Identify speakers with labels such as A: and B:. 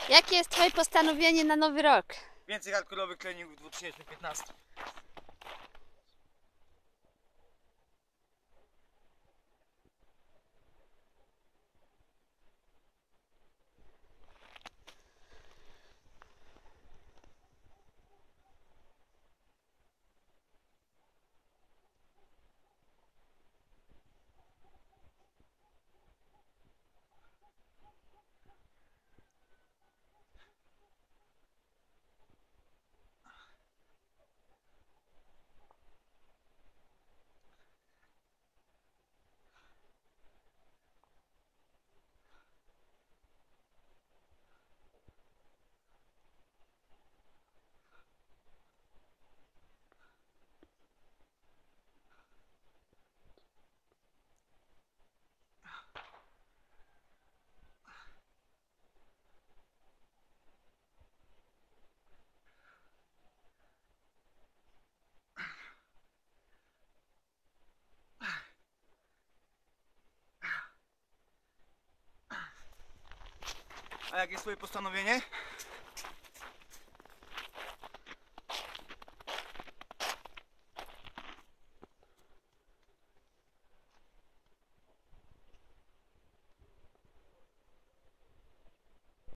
A: Jakie jest twoje postanowienie na nowy rok?
B: Więcej hardkorowych treningów w 2015. A jakie jest twoje postanowienie?